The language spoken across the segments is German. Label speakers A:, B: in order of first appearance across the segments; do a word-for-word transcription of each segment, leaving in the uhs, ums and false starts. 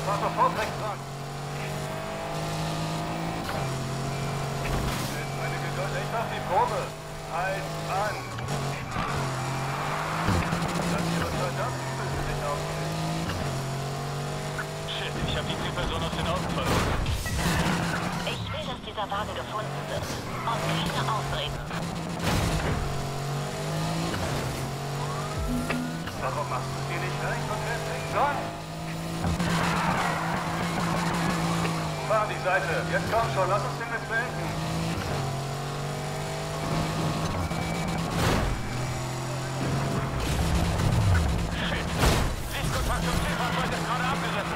A: Fahr sofort rechts ran. Meine Geduld, ich mach die Probe. Halt an. Das hier wird verdammt übel für dich ausgelegt.
B: Shit, ich hab die Zielperson aus den Augen verloren.
C: Ich will, dass dieser Wagen gefunden wird. Und keine Ausreden.
A: Warum machst du es dir nicht leicht und lässt nichts an? Fahr an die Seite. Jetzt komm schon, lass uns den jetzt beenden.
B: Shit! Sichtkontakt zum Zielfahrzeug ist gerade abgerissen.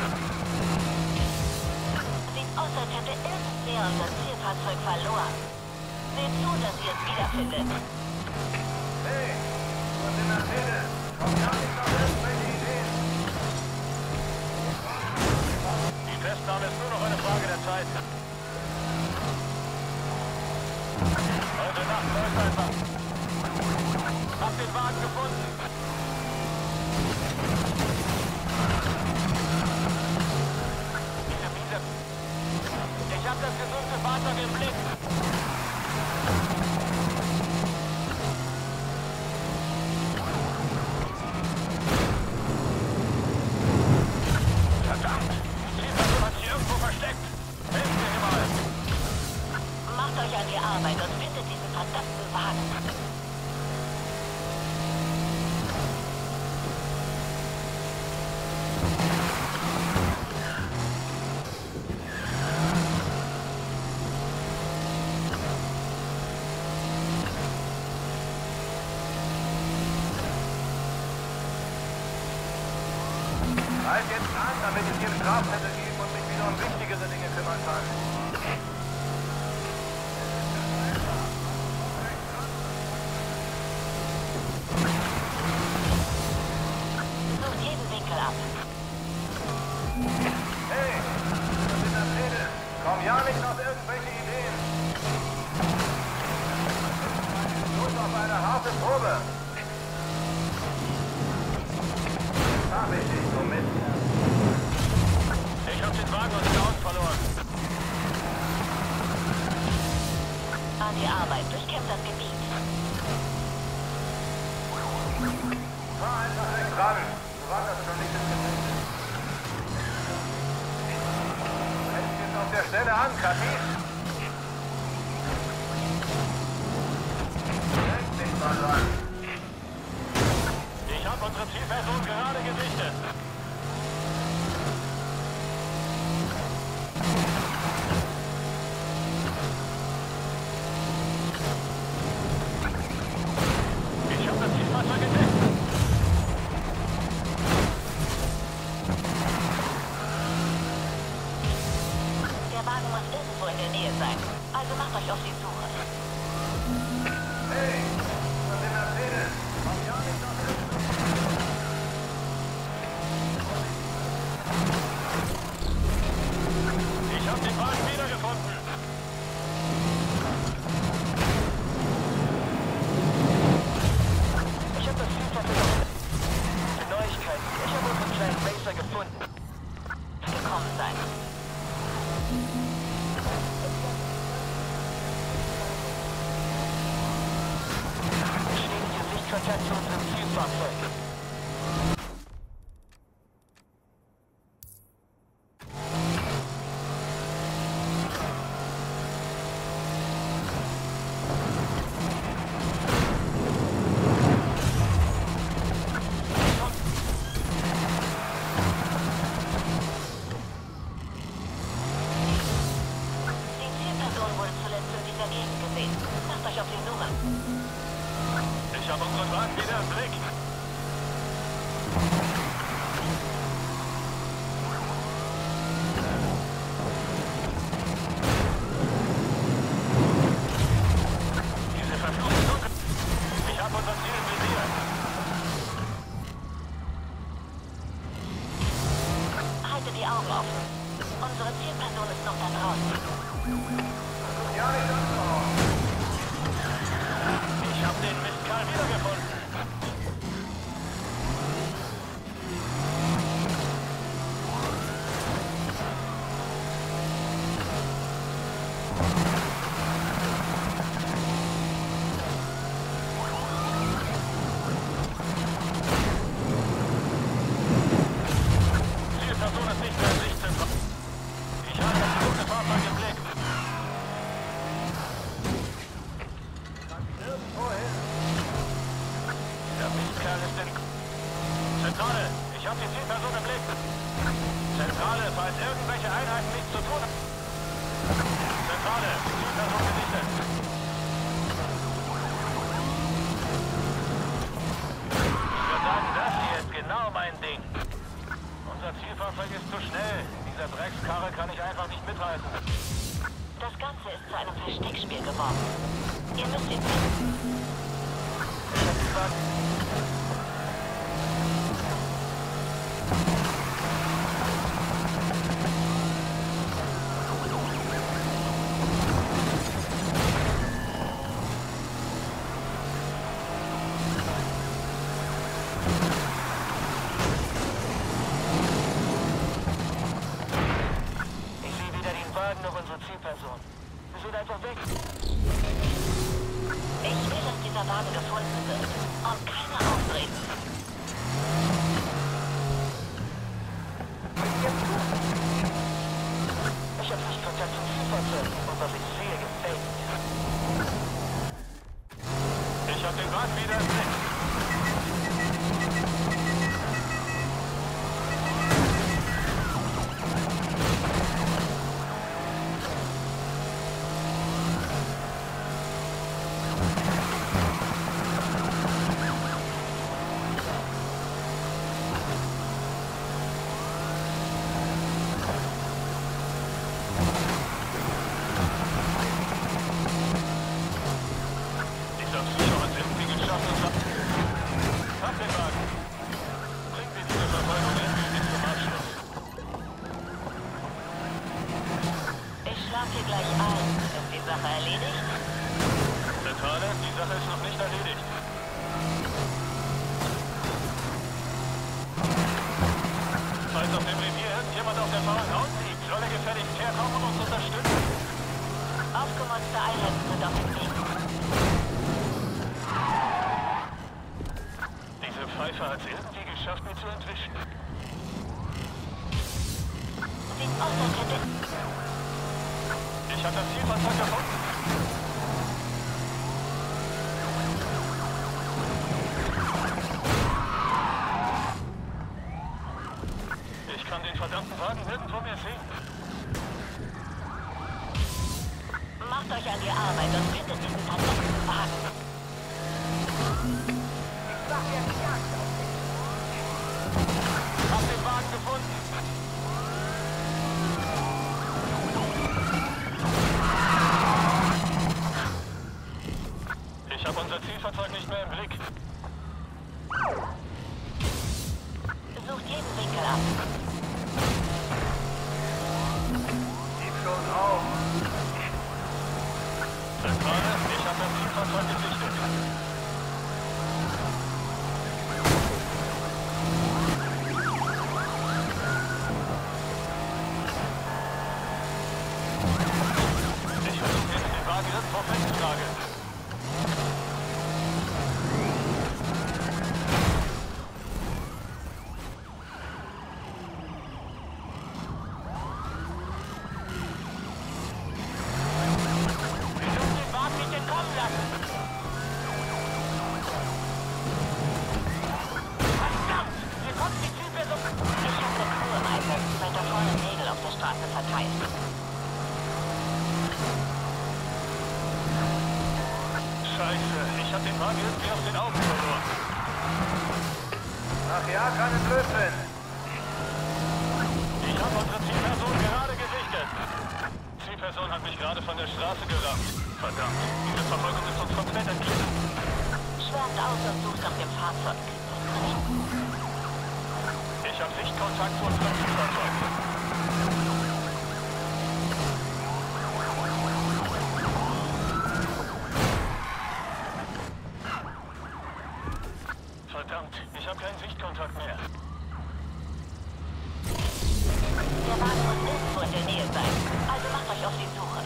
C: Sieht aus, als hätte irgendwer unser Zielfahrzeug verloren. Seht zu, dass ihr es wiederfindet.
A: Hey, was in der Szene? Komm gar nicht auf irgendwelche Ideen.
B: Die Festnahme ist nur noch eine Frage der Zeit. Heute Nacht läuft einfach. Hab den Wagen gefunden. Diese Miese. Ich hab das gesuchte Fahrzeug im Blick. Verdammt! Die Zielperson hat sich irgendwo versteckt. Helfen Sie mir mal.
C: Macht euch an die Arbeit und findet diesen verdammten Wagen.
A: Halt jetzt an, damit ich dir einen Strafzettel geben und mich wieder um wichtigere Dinge kümmern kann.
C: Sucht jeden Winkel ab.
A: Hey, was in der Szene? Komm ja nicht auf irgendwelche Ideen. Los auf eine harte Probe. Hab ich dich so mit.
B: Ich hab den Wagen aus den Augen verloren.
C: An die Arbeit. Durchkämmt das Gebiet.
A: Fahr einfach rechts ran. Du wanderst schon nicht ins Gefängnis. Hältst jetzt auf der Stelle an, Kapisch? Denk nicht mal dran.
B: Ich hab unsere Zielperson gerade gesichtet. Ich hab das Zielfahrzeug entdeckt.
C: Der Wagen muss irgendwo in der Nähe sein. Also macht euch auf die Suche.
A: Hey, was in der Szene? Komm ja nicht auf irgendwelche.
B: Ich hab den Wagen wiedergefunden. Ich hab das Zielfahrzeug. Die Neuigkeiten. Ich hab unseren kleinen Racer gefunden.
C: Gekommen sein.
B: Bestätige Sichtkontakt zu unserem Zielfahrzeug.
C: Die Zielperson wurde zuletzt in dieser Gegend gesehen. Macht euch auf die Suche.
B: Ich hab unseren Wagen wieder im Blick. Diese verfluchte Dunkel. Ich hab unser Ziel im Visier.
C: Haltet die Augen offen. Unsere Zielperson ist noch da draußen.
A: Ja nicht anzuhauen.
B: Ich hab den Mistkerl wiedergefunden.
A: Ich habe die Zielperson im Blick. Zentrale, falls irgendwelche Einheiten nichts zu tun haben. Zentrale, Zielperson gesichtet. Ich würde sagen, das hier ist genau mein Ding. Unser Zielfahrzeug ist zu schnell. Dieser Dreckskarre kann ich einfach nicht mithalten.
C: Das Ganze ist zu einem Versteckspiel geworden. Ihr müsst ihn finden.
B: Ich hab die Wagen. Noch unsere Zielperson. Wir sind einfach weg.
C: Ich will, dass dieser Wagen gefunden wird. Und keiner auftreten.
B: Ich habe nicht Kontakt zum Zielfahrzeug und was ich sehe, gefällt mir.
A: Ich habe den Wagen wieder im Blick.
C: Hier gleich ein. Ist die Sache erledigt?
A: Zentrale, die Sache ist noch nicht erledigt. Falls auf dem Revier irgendjemand auf der faulen Haut liegt, soll er gefälligst herkommen und uns unterstützen.
C: Aufgemotzte Einheiten sind auf dem Weg.
A: Diese Pfeife hat es irgendwie geschafft, mich zu entwischen.
C: Sieht aus, als hätte...
A: Ich habe das Zielfahrzeug gefunden. Ich kann den verdammten Wagen nirgendwo mehr sehen.
C: Macht euch an die Arbeit und findet diesen verdammten Wagen.
B: Ich mach jetzt Jagd auf dich.
A: Hab den Wagen gefunden. Ich habe unser Zielfahrzeug nicht mehr im Blick.
C: Sucht jeden Winkel ab.
B: Gib schon auf.
A: Zentrale, ich habe das Zielfahrzeug gesichtet. Ich versuche jetzt den Wagen irgendwo festzunageln. Scheiße, ich hab den Wagen irgendwie aus den Augen verloren.
B: Ach ja, keinen Blödsinn.
A: Ich habe unsere Zielperson gerade gesichtet. Zielperson hat mich gerade von der Straße gerammt. Verdammt, diese Verfolgung ist uns komplett entglitten.
C: Schwärmt aus und sucht nach dem Fahrzeug.
A: Ich habe Sichtkontakt zu unserem Zielfahrzeug. Verdammt, ich habe keinen Sichtkontakt mehr.
C: Der Wagen muss irgendwo in der Nähe sein. Also macht euch auf die Suche.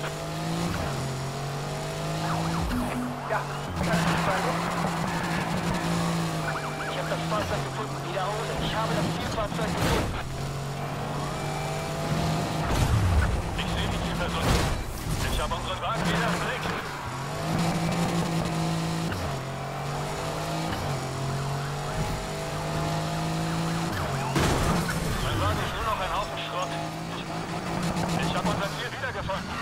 B: Ja, das ist bei uns. Ich habe das Fahrzeug gefunden. Wiederhole. Ich habe das Zielfahrzeug gefunden.
A: Ich sehe die Zielperson. Ich habe unseren Wagen wieder im Blick. unser Ziel wiedergefunden.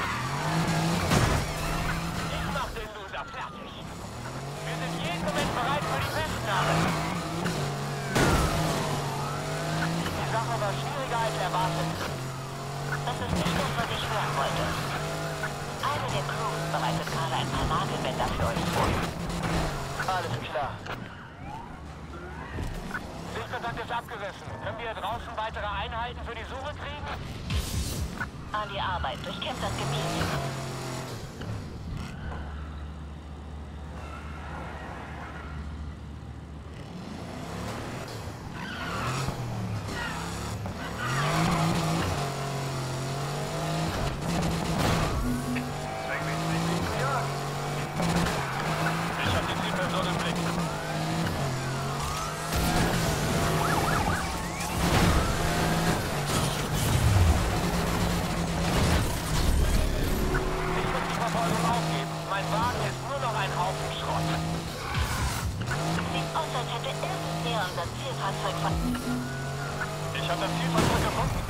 B: Ich mach den Loser fertig. Wir sind jeden Moment bereit für die Festnahme. Die Sache war schwieriger als erwartet.
C: Das ist nicht das, was ich hören wollte. Eine der Crews bereitet gerade ein paar Nagelbänder für euch vor.
B: Alles klar.
A: Sichtkontakt ist abgerissen. Können wir draußen weitere Einheiten für die Suche kriegen?
C: An die Arbeit, durchkämmt das Gebiet.
A: Ich habe die Zielperson im Blick.
B: Mein Wagen ist nur noch ein Haufen Schrott.
C: Sieht aus, als hätte irgendwer unser Zielfahrzeug ver...
A: Ich habe das Zielfahrzeug gefunden.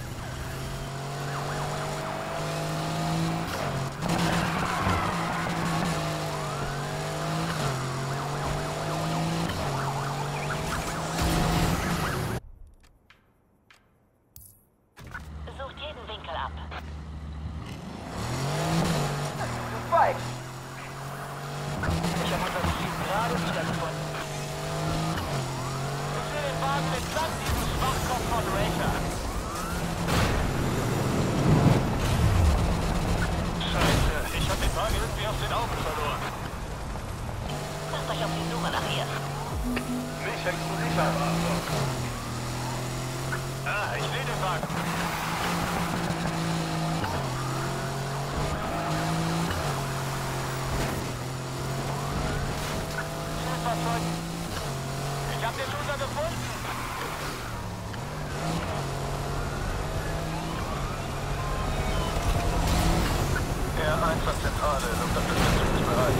C: Sucht jeden Winkel ab.
B: Spike! Ich habe unser Ziel gerade wiedergefunden. Ich will den Wagen mitsamt diesem Schwachkopf von Racer.
A: Scheiße, ich habe den Wagen irgendwie aus den Augen verloren.
C: Macht euch auf die Suche nach ihr.
A: Nicht explosiver. Ah, ich will den Wagen.
B: Zielfahrzeug. Ich habe den Loser gefunden.
A: R eins zur Zentrale, Luftunterstützung ist bereit.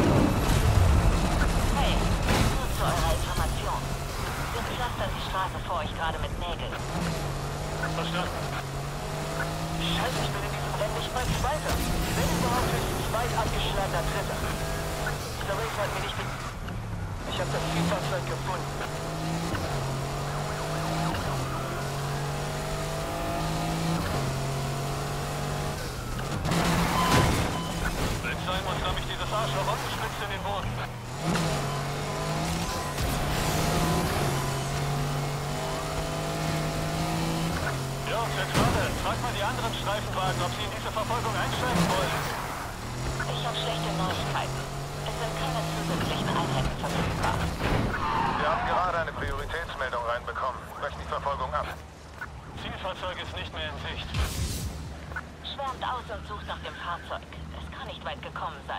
C: Hey, nur zu eurer Information. Wir pflastern die Straße vor euch gerade mit Nägeln.
A: Verstanden.
B: Scheiße, ich bin in diesem Rennen nicht mal Zweiter. Wenn überhaupt höchstens weit abgeschlagener Dritter. Dieser Racer hat mir nicht mit... Ich habe das Zielfahrzeug gefunden.
A: Wenn es sein muss, nahm ich dieses Arschloch und spitzt in den Boden. Jo, Zentrale, frag mal die anderen Streifenwagen, ob sie in diese Verfolgung einsteigen wollen.
C: Ich habe schlechte Neuigkeiten. Es sind keine zusätzlichen Einheiten verfügbar.
A: Wir haben gerade eine Prioritätsmeldung reinbekommen. Brechen die Verfolgung ab. Zielfahrzeug ist nicht mehr in Sicht.
C: Schwärmt aus und sucht nach dem Fahrzeug. Es kann nicht weit gekommen sein.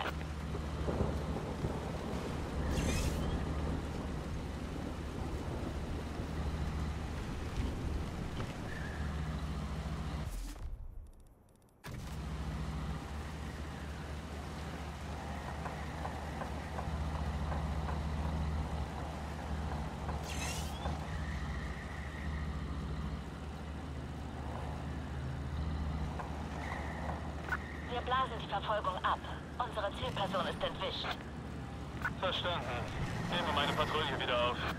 C: Wir blasen die Verfolgung ab. Unsere Zielperson ist entwischt.
A: Verstanden. Nehme meine Patrouille wieder auf.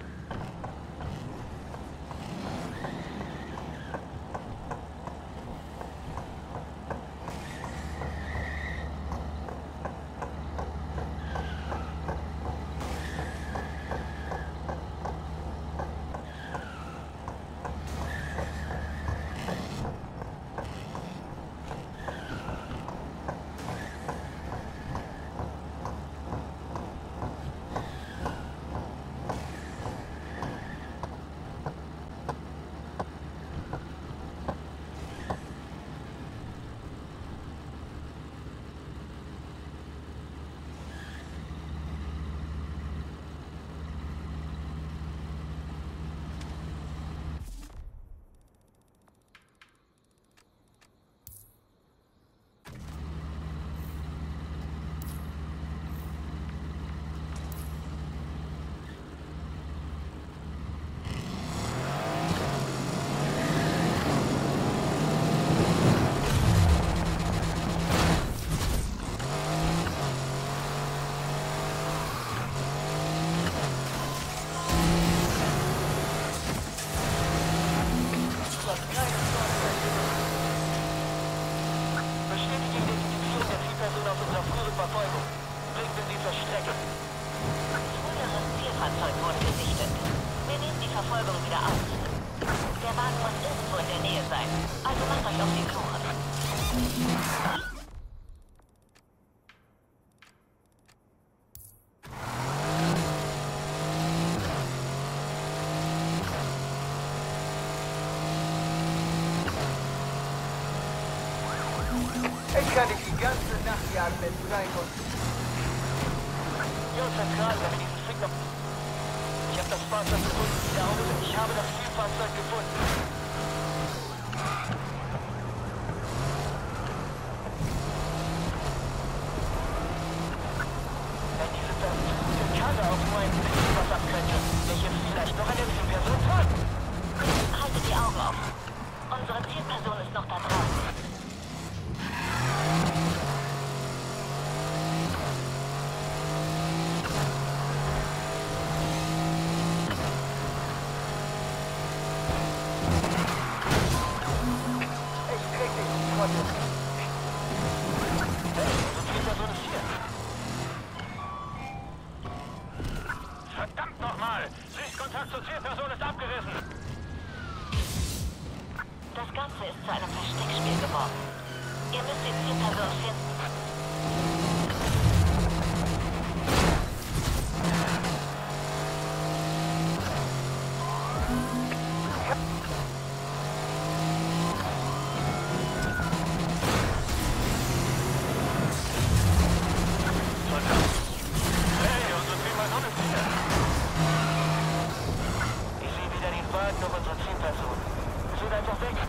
C: wieder aus. Der Wagen muss irgendwo in der Nähe sein. Also macht euch auf die Suche.
B: Ich kann dich die ganze Nacht jagen, wenn du reinkommst. Jo, Zentral, wenn wir diesen Finger... Ich habe das Fahrzeug gefunden. Wiederhole, ich habe das Zielfahrzeug gefunden. Wenn diese verfluchte Karre auch nur ein bisschen was ab könnte, welche vielleicht noch eine Zielperson folgt.
C: Haltet die Augen offen. Unsere Zielperson ist noch da draußen.
A: Verdammt nochmal! Sichtkontakt zur Zielperson ist abgerissen!
C: Das Ganze ist zu einem Versteckspiel geworden. Ihr müsst die Zielperson finden.
B: Noch unsere Zielperson. Es wird einfach weg.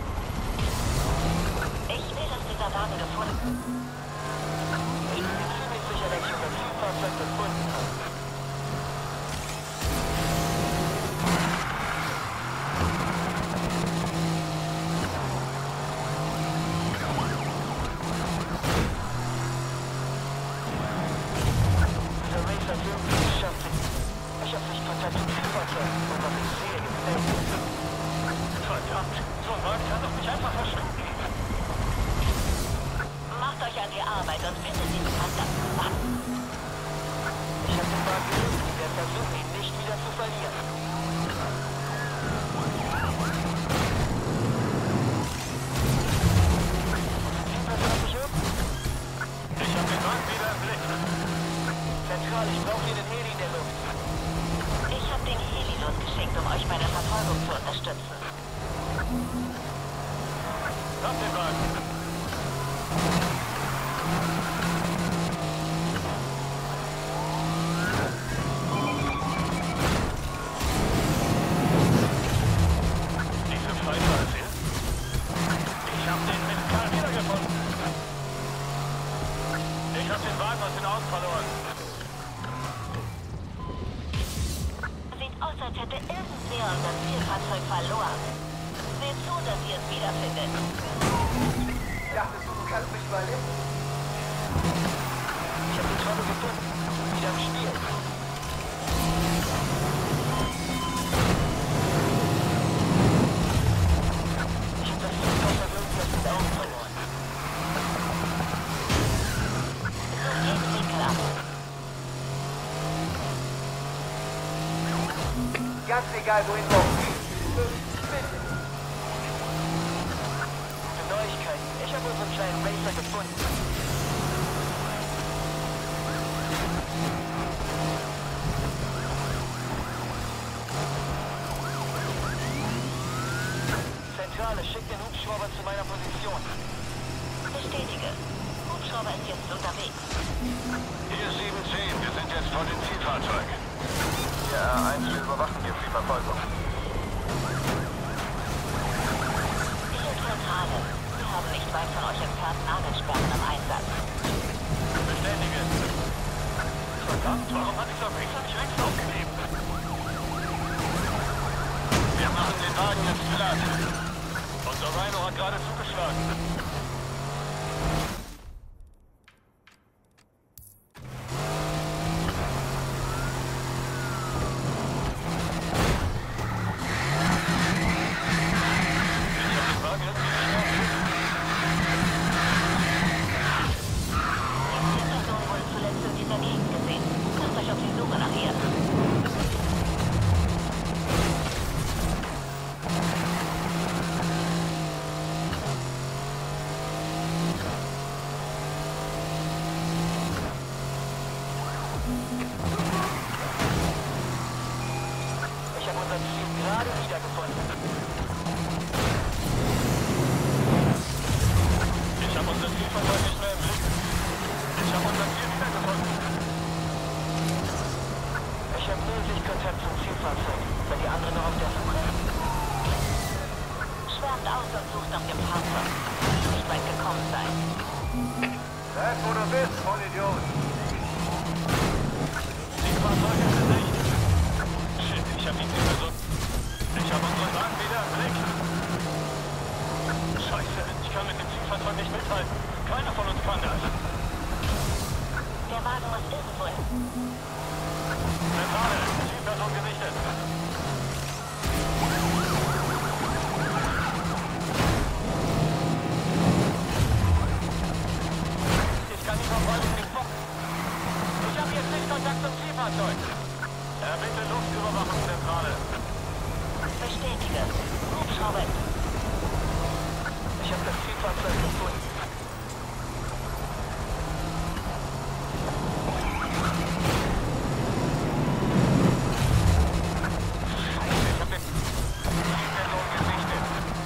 C: Ich will, dass dieser Wagen gefunden.
B: Ich bin mir ziemlich sicher, dass ich unser Zielfahrzeug gefunden habe. Dieser Racer hat irgendwie geschafft. Ich habe nicht Kontakt zum Zielfahrzeug. Und was ich sehe, gefällt mir.
A: Verdammt! So ein Wagen kann doch nicht einfach verschwinden!
C: Macht euch an die Arbeit und findet diesen verdammten Wagen.
B: Ich habe den Wagen gefunden. Ich werde versuchen, ihn nicht wieder zu verlieren. Zielperson hat mich oben.
A: Ich habe den Wagen wieder im Blick.
B: Zentral, ich brauche hier den Heli in der Luft.
C: Ich habe den Heli losgeschickt, um euch bei der Verfolgung zu unterstützen.
A: Habt den Wagen! Diese Freiheit hier? Ich hab den mit Karl wiedergefunden. Ich hab den Wagen aus den Augen verloren.
C: Sieht aus, als hätte irgendwer unser Zielfahrzeug verloren. Seht zu, dass ihr es wiederfindet.
B: Dachtest du, du kannst mich überleben? Ich habe die Traube gefunden. Wieder im Spiel. Ich habe das Zielfahrzeug irgendwie aus den Augen verloren.
C: Sucht jeden Winkel ab.
B: Ganz egal, wohin wir auch gehen. Bitte. Gute Neuigkeiten. Ich habe unseren kleinen Racer gefunden. Zentrale, schickt den Hubschrauber zu meiner Position.
C: Bestätige. Hubschrauber ist jetzt unterwegs.
A: Hier sieben zehn, wir sind jetzt vor dem Zielfahrzeug.
B: Ja, R eins, wir überwachen jetzt die Verfolgung.
C: Hier Zentrale. Wir haben nicht weit von euch entfernt Nagelsperren im Einsatz.
A: Bestätige. Verdammt, warum hat dieser Racer nicht längst aufgegeben? Wir machen den Wagen jetzt platt. Unser Rhino hat gerade zugeschlagen.
B: gerade wiedergefunden.
A: Ich habe unser Zielfahrzeug nicht mehr im Blick. Ich habe unser Ziel wiedergefunden.
B: Ich habe nur Sichtkontakt zum Zielfahrzeug. Sind die anderen noch auf der Suche?
C: Schwärmt aus und sucht nach dem Fahrzeug. Muss nicht weit gekommen sein.
A: Bleib, wo du bist, Vollidiot. Zielfahrzeug ist in Sicht. Shit, ich habe die Zielperson. Ich habe unseren Wagen wieder im Blick. Scheiße, ich kann mit dem Zielfahrzeug nicht mithalten. Keiner von uns kann das.
C: Der Wagen muss irgendwo hin.
A: Zentrale, Zielperson gesichtet. Ich kann nicht auf alles nicht fokussen. Ich habe jetzt nicht Kontakt zum Zielfahrzeug. Er bitte Luftüberwachung, Zentrale.
C: Bestätige. Hubschrauber.
B: Ich habe das Zielfahrzeug gefunden.
A: Ich habe den Zielperson gesichtet.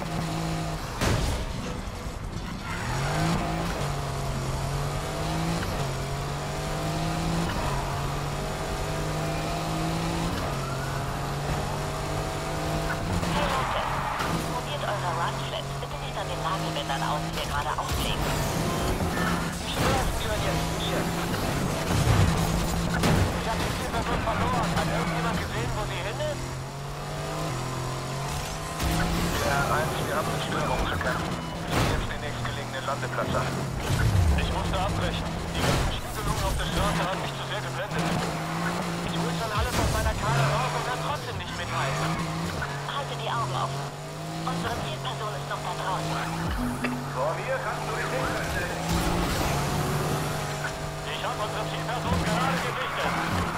C: Probiert eure Runflats. Bitte nicht an den Nagelbändern aus, die wir gerade auflegen.
B: Die Straßen gehören jetzt mir.
A: Ich habe die Zielperson verloren. Hat irgendjemand gesehen, wo sie hin ist? Ja, eins, wir haben mit Störungen zu kämpfen. Such jetzt den nächstgelegenen Landeplatz an. Ich musste abbrechen. Die ganzen Spiegelungen auf der Straße haben mich zu sehr geblendet. Ich hole schon alles aus meiner Karte raus und kann trotzdem nicht mithalten.
C: Halte die Augen offen. Unsere Zielperson ist noch da draußen.
A: Vor mir kannst du dich nicht verstellen. Ich habe unsere Zielperson gerade gesichtet.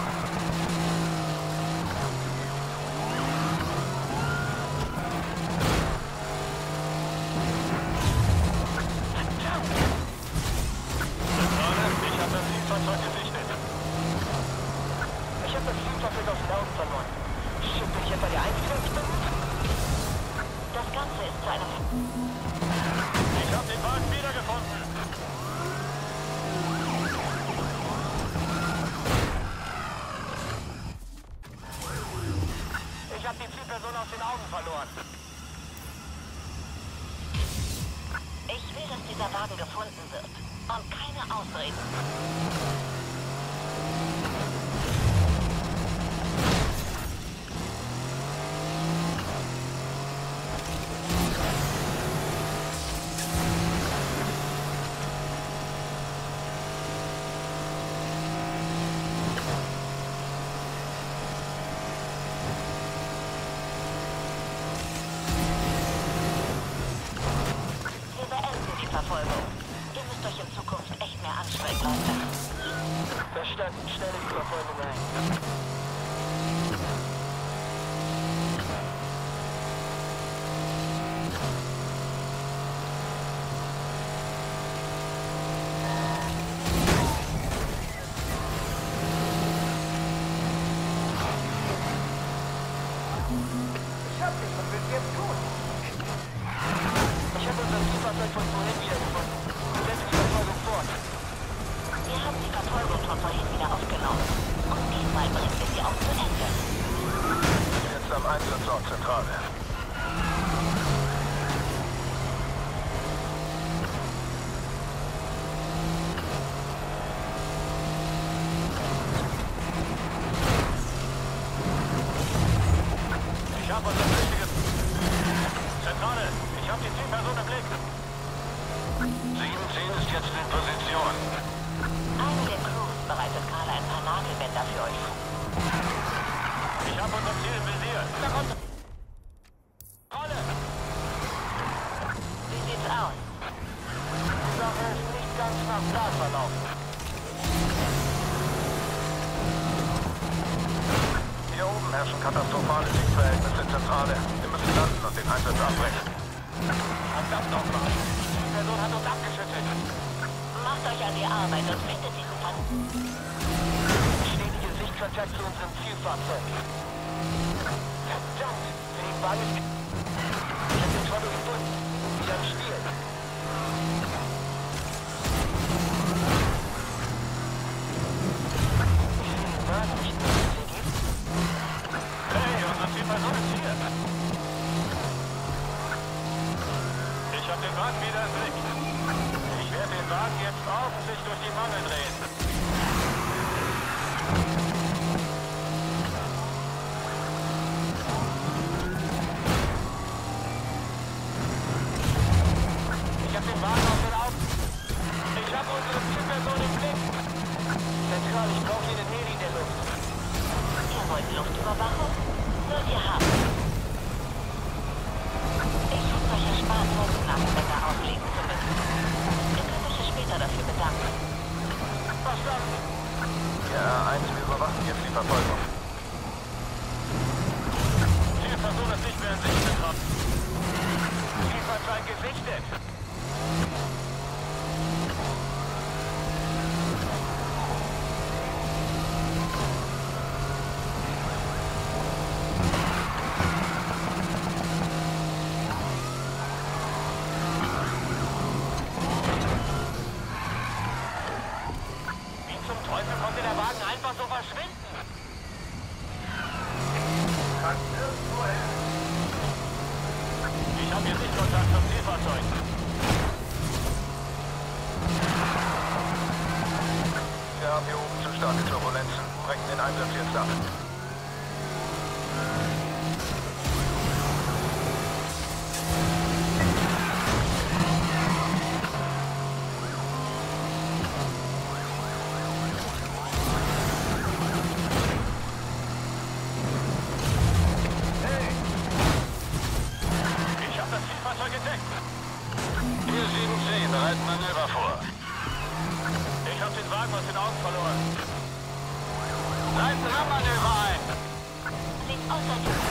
A: Zentrale, ich habe das Zielfahrzeug gesichtet.
B: Ich habe das Zielfahrzeug aus den Augen verloren. Shit, bin ich etwa der Einzige, der bin?
C: Das Ganze ist zu einem...
A: Ich habe den Wagen wiedergefunden. Ich habe die Zielperson aus den Augen verloren.
C: Ich will, dass dieser Wagen gefunden wird. Und keine Ausreden. Wir beenden die Verfolgung. Ihr müsst euch in Zukunft echt mehr anstrengen, Leute.
B: Verstanden, stelle die Verfolgung ein.
A: Ich hab dich, was willst du jetzt tun?
B: Ich habe unser Zielfahrzeug von vorhin wiedergefunden. Setze die Verfolgung fort.
C: Wir haben die Verfolgung von vorhin wieder aufgenommen. Und diesmal bringen wir sie auch zu Ende.
A: Jetzt am Einsatzort Zentrale. Ich habe unser richtiges... Zentrale, ich habe die Zielperson im Blick. sieben zehn ist jetzt in Position.
C: Eine der Crews bereitet gerade ein paar Nagelbänder für euch vor.
A: Ich habe unser Ziel im Visier. Da kommt... Rolle!
C: Wie sieht's aus?
B: Die Sache ist nicht ganz nach Plan verlaufen.
A: Hier oben herrschen katastrophale Sichtverhältnisse in Zentrale. Wir müssen landen und den Einsatz abbrechen. Verdammt nochmal! Die Person hat uns abgeschüttet.
C: Macht euch an die Arbeit und findet diesen Ver...
B: Stetige Sichtkontakt zu unserem Zielfahrzeug. Verdammt! Wagen ist... Ich hab den Trottel gefunden. Wieder im Spiel. Wagen nicht mehr zu geben.
A: Hey, unsere Zielperson ist hier. Ich hab den Wagen wieder im Blick. Ich werde den Wagen jetzt ordentlich durch die Mangel drehen.
B: Ich hab den Wagen auf den Augen. Ich hab unsere Zielperson im Blick. Zentral, ich brauche hier den Heli in der Luft.
C: Ihr wollt Luftüberwachung? Sollt ihr haben. Ich hab euch erspart, Hochflaggenbänder auflegen zu müssen. Ihr könnt euch ja später dafür bedanken.
B: Verstanden.
A: Ja, eins, wir überwachen jetzt die Verfolgung. Zielperson ist nicht mehr in Sicht gekommen.
B: Zielfahrzeug gesichtet. Konnte der Wagen einfach so verschwinden?
A: Ich habe hier Sichtkontakt zum Zielfahrzeug. Wir haben hier oben zu starke Turbulenzen. Brechen den Einsatz jetzt ab. Hier sieben zehn, bereiten Manöver vor. Ich habe den Wagen aus den Augen verloren. Leiten Rammanöver ein.
C: Sieht aus, als ob...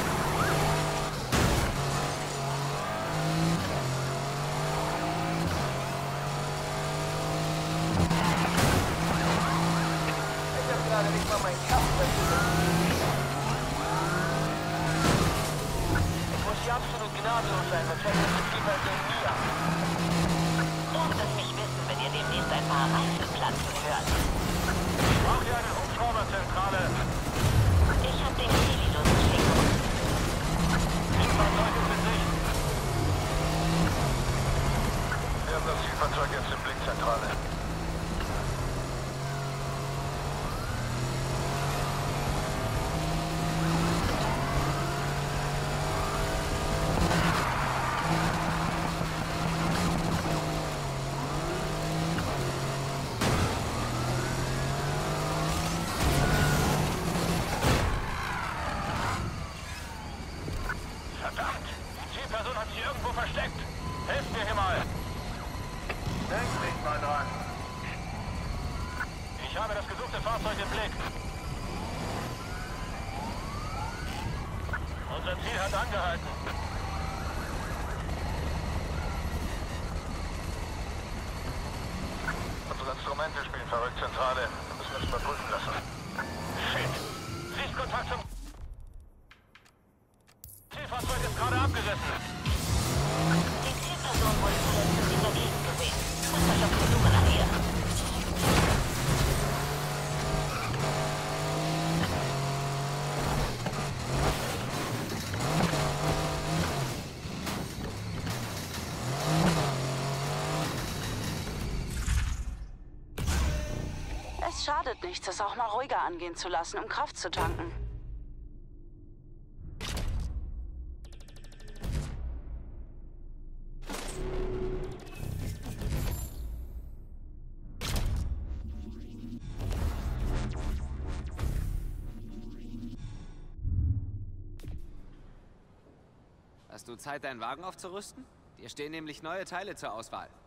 B: Ich hab gerade nicht mal meinen Kampf Ich muss hier absolut gnadenlos sein, sonst fällt das die Zielperson nie ab.
C: Lasst es mich wissen, wenn ihr demnächst ein paar Reifen platzen hört.
A: Ich brauche hier eine Hubschrauberzentrale.
C: Ich hab den Heli losgeschickt.
A: Die Fahrzeug ist in Sicht. Wir haben das Zielfahrzeug jetzt in Blickzentrale. Verdammt! Die Zielperson hat sich irgendwo versteckt. Helft mir hier mal. Denk nicht mal dran. Ich habe das gesuchte Fahrzeug im Blick. Unser Ziel hat angehalten. Unsere Instrumente spielen verrückt, Zentrale. Wir müssen das überprüfen lassen. Shit! Sichtkontakt zum... Zielfahrzeug ist gerade abgerissen.
C: Die Zielperson wurde zuletzt in dieser Gegend gesehen. Macht euch auf die Suche nach ihr.
D: Es schadet nichts, es auch mal ruhiger angehen zu lassen, um Kraft zu tanken.
E: Hast du Zeit, deinen Wagen aufzurüsten? Dir stehen nämlich neue Teile zur Auswahl.